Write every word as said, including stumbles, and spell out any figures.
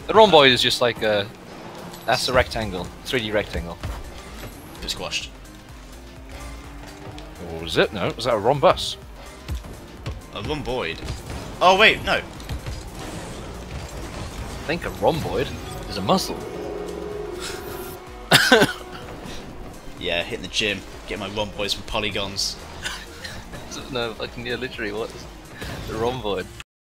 The rhomboid is just like a... That's a rectangle. three D rectangle. It's squashed. Or was it? No, was that a rhombus? A rhomboid. Oh wait, no. I think a rhomboid is a muscle. Yeah, hitting the gym, get my rhomboids from polygons. No, fucking yeah, literally what is the rhomboid?